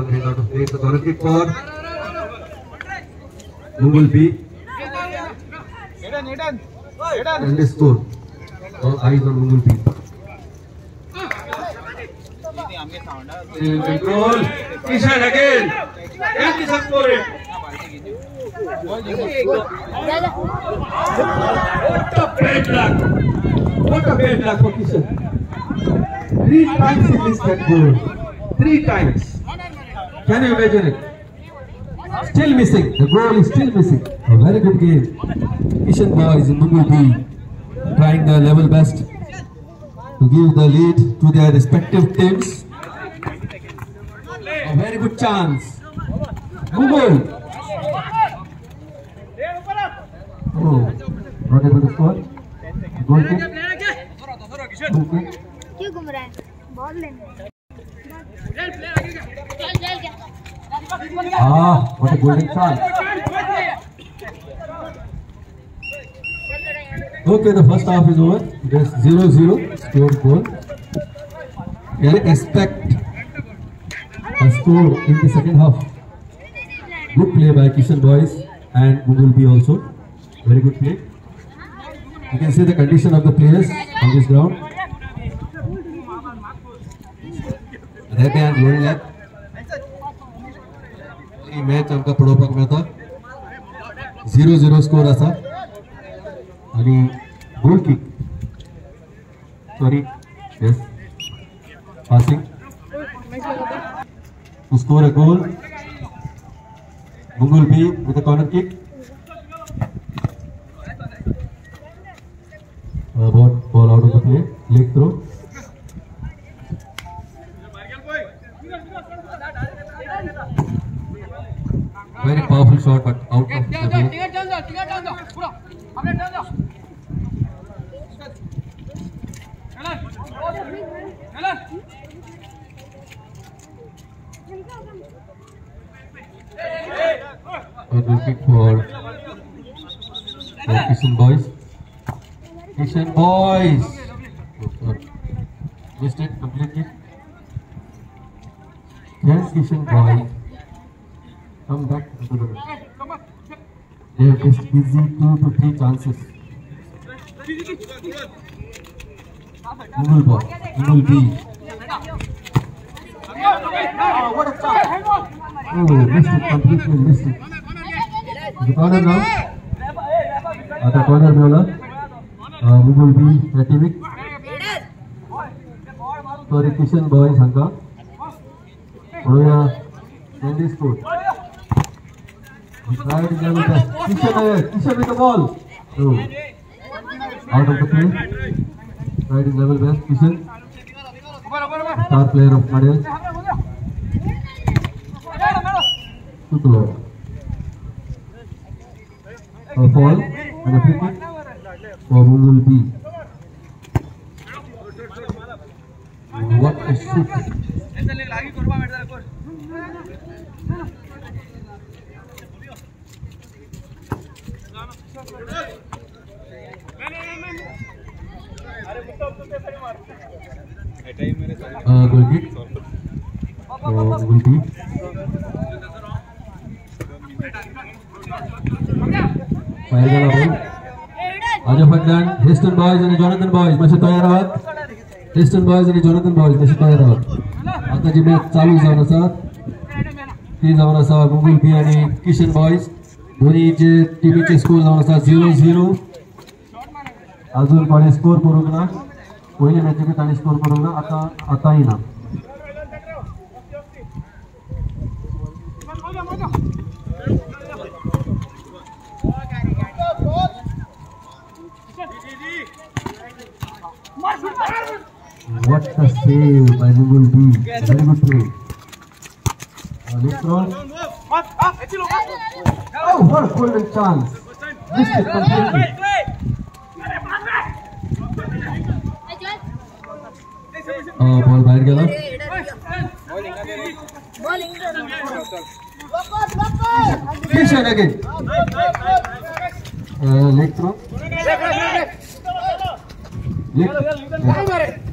ball being out of play. So corner kick for Mongol B. And the score. All eyes on Mongol B. Still in control. Kishan again. And Kishan score it. What a bad luck. What a bad luck for Kishan. 3 times he missed that goal. 3 times. Can you imagine it? Still missing. The goal is still missing. A very good game. Kishan boys in Mongol B trying their level best to give the lead to their respective teams. A very good chance. Mongol. Oh, not able to score. Goal kick. Goal kick. क्यों घूम रहा है? Ball लेने। What a golden chance. Okay, the first half is over. It is 0-0. Score goal. Can expect a score in the second half. Good play by Kishan boys and Mongol B also. Very good play. You can see the condition of the players on this ground. रहते हैं जोड़ेंगे ये match आमका पडोवपाक मेळता 0-0 score आसा आणि goal kick yes passing to score a goal. Mongol B with a corner kick. Ball out of the play. Leg throw. Very powerful shot, but out of the way. A good kick for Kishan boys. Kishan boys. Missed it completely. Yes, Kishan boys. Come back into the match. They have just easy 2 to 3 chances. Mongol ball. Mongol B. What a chance! Oh, missed it completely. Missed it. The corner now. At the corner, Mola. Mongol B. Rativik. Sorry, Kishan boys. Hanka. Oya. Sandy scored. He tried his level best. Kishan with the ball. Oh. Out of the play. Tried his level best. Kishan. Star player of Madel. Super. A fall and a free kick for Mongol B. What a shoot. Goal kick. Mongol B. Fire gala ball. Aja Fadlan, Heston boys and Jonathan boys. Masih tayar आहात. Heston boys and Jonathan boys. Masih tayar आहात. आता जी match चालू जावन आसा. ती जावन आसा Mongol B आणि Kishan boys. दोन्ही जे टीमीचे स्कोर जावन आसा 0-0. अजून कोणी स्कोर करूंक ना. पयले मॅचेक ताणी स्कोर करूंक ना. आतांय ना. What a save by Mongol B. Very good play. Next throw. Oh, what a golden chance. Missed it completely. Ball back gala. Kishan again. Leg throw. Leg.